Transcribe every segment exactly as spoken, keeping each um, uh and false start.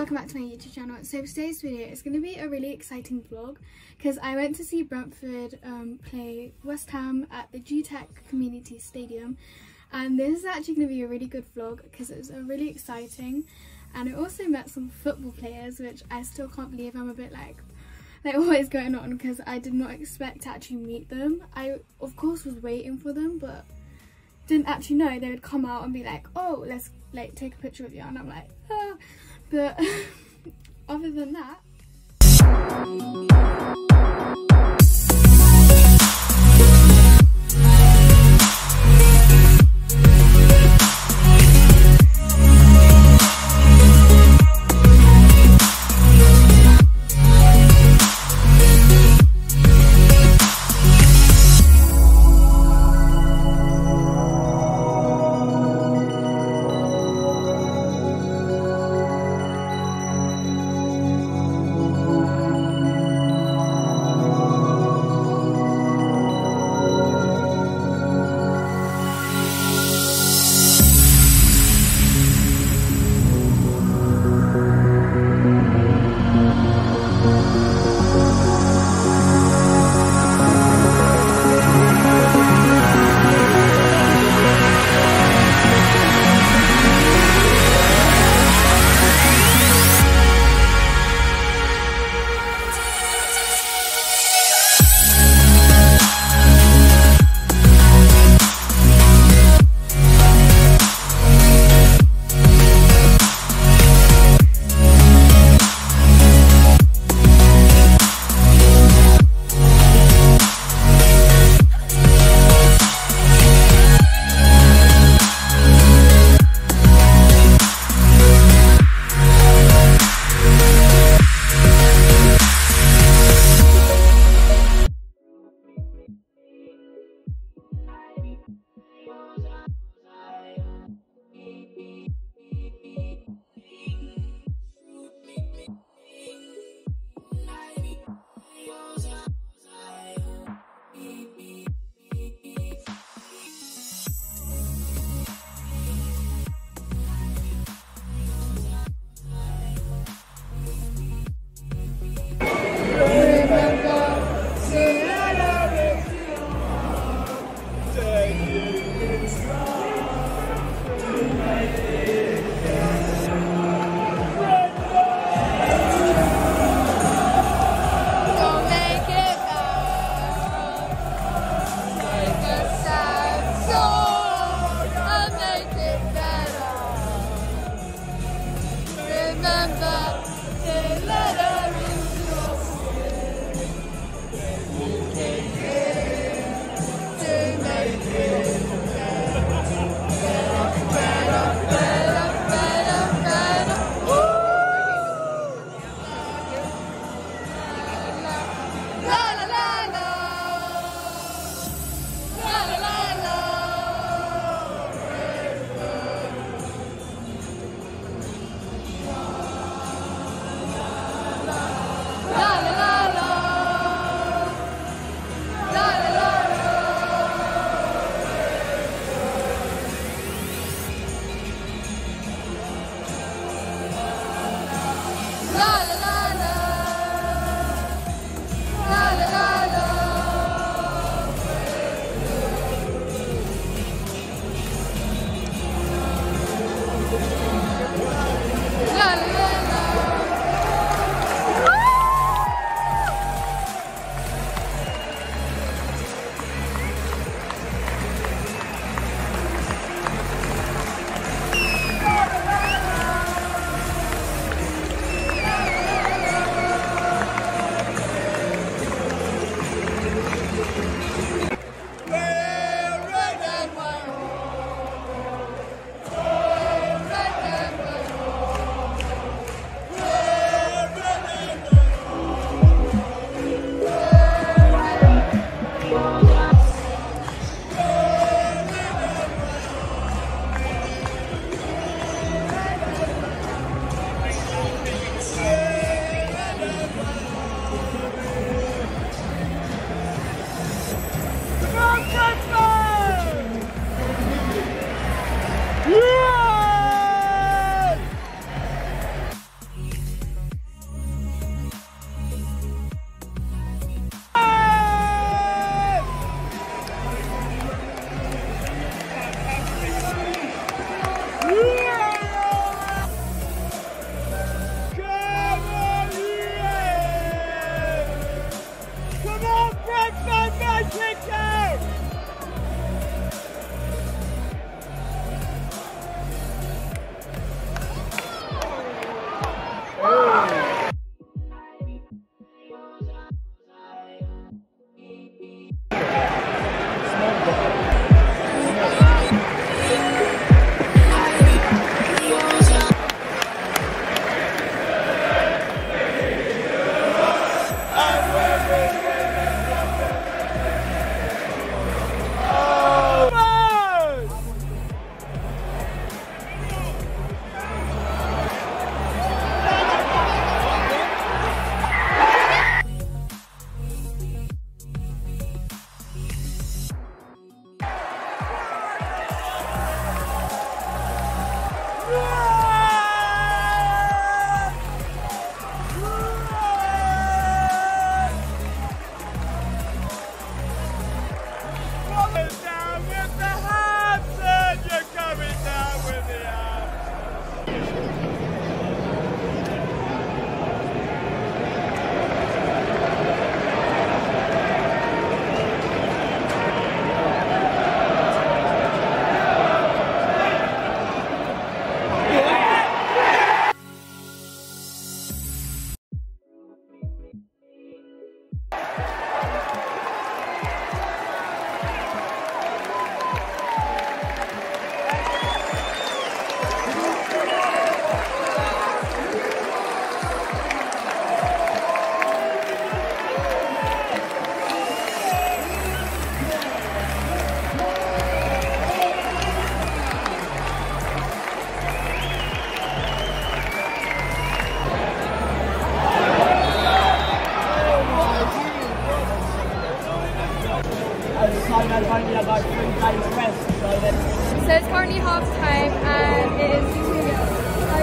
welcome back to my YouTube channel. So for today's video, it's going to be a really exciting vlog because I went to see Brentford um, play West Ham at the G Tech Community Stadium, and this is actually going to be a really good vlog because it was a really exciting, and I also met some football players which I still can't believe. I'm a bit like like what is going on because I did not expect to actually meet them. I of course was waiting for them, but didn't actually know they would come out and be like, oh, let's like take a picture of you, and I'm like, ah. But other than that, So it's currently half time and it is two nil.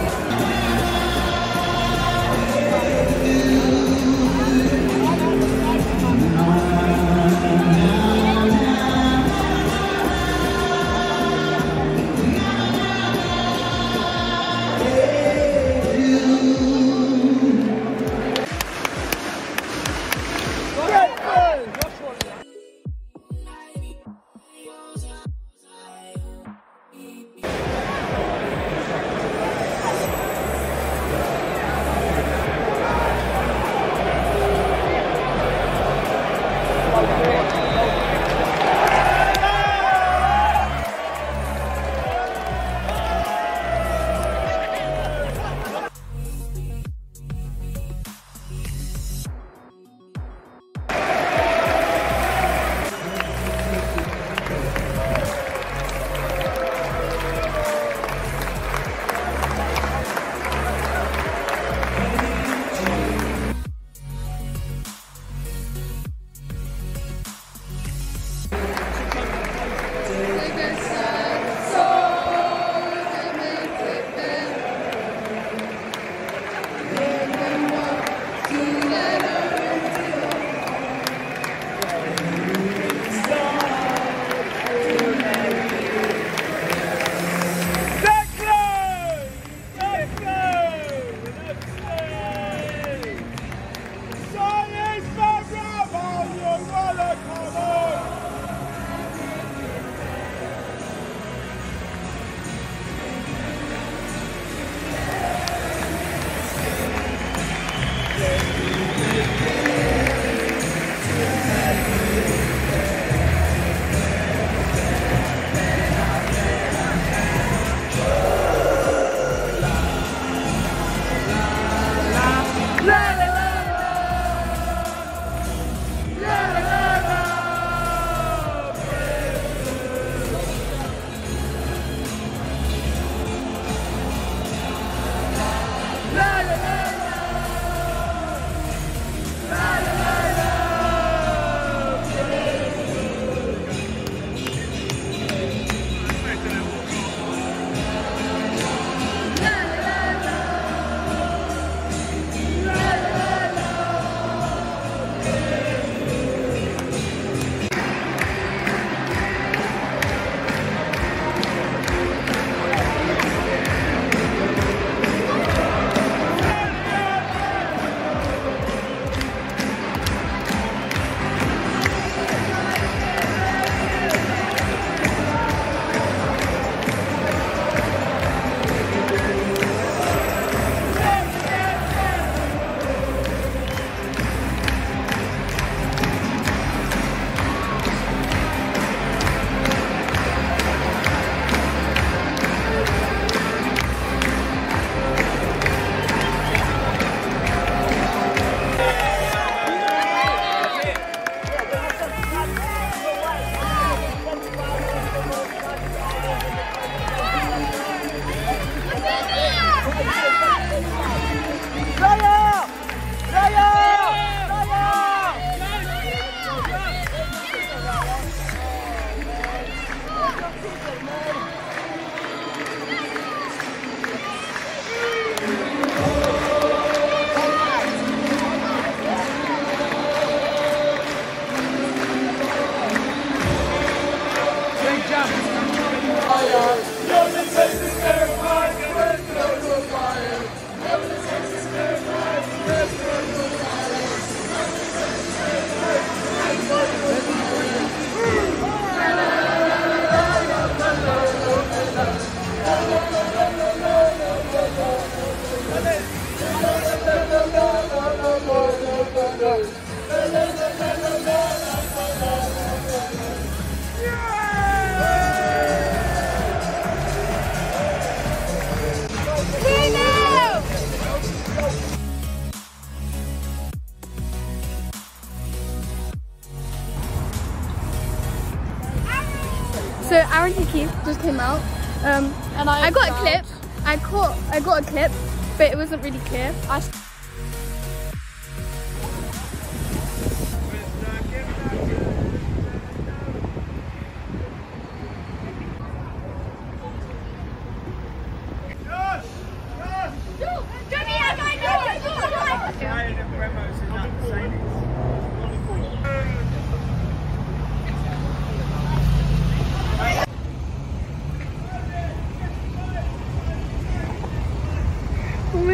So Aaron Hickey just came out, um, and I, I got a clip. I caught, I got a clip, but it wasn't really clear. I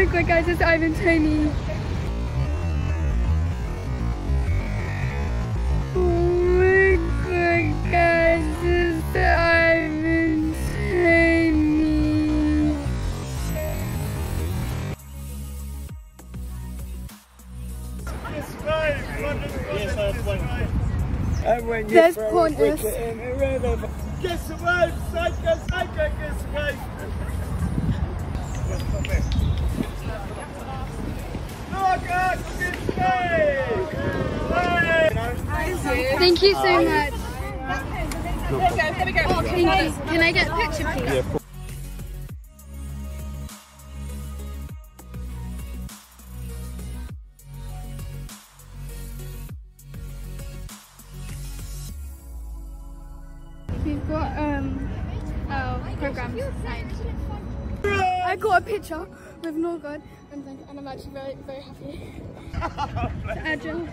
my god guys, it's Ivan Toney. Oh my god guys, it's Ivan Toney. And when you There's throw a pointers. wicket in, it really... Guess the word, psycho, psycho, guess the word. Look at this way! Thank you so much. There we go, there we go. Oh, thank you. Can I get a picture please? Yeah. We've got um our program signed. I got a picture with Norgod and, and I'm actually very very happy. To Agile.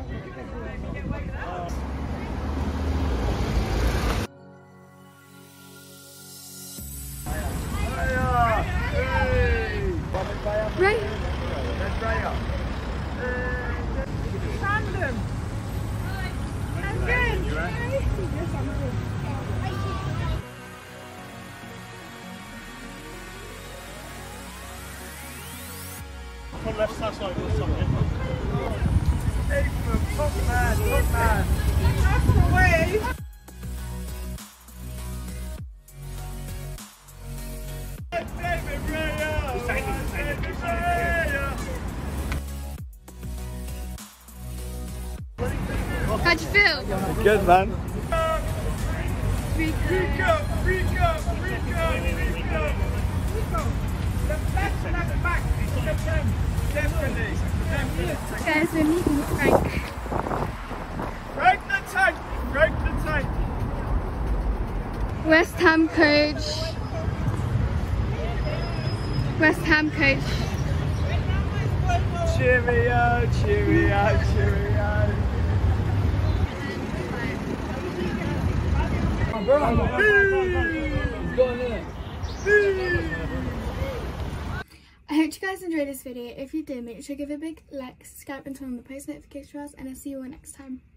Right. Random. I'm good. From left side side or something. Excellent, top man, top man. That's the way. David Raya. David Raya. How'd you feel? Good man. Freak Rico, Rico, Rico, Rico. The left and the back. Definitely. Definitely. Guys, we're meeting Frank. Break the tank! Break the tank! West Ham coach. West Ham coach. Cheerio, cheerio, cheerio. I hope you guys enjoyed this video. If you did, make sure to give it a big like, subscribe and turn on the post notification bells, and I'll see you all next time.